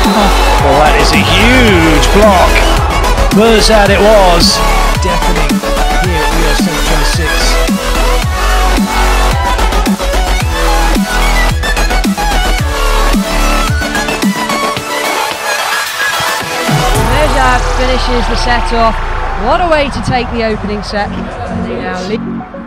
Well, that is a huge block. Mirzad it was. Deafening here at Rio 726. Mirzad finishes the set off. What a way to take the opening set. They now lead.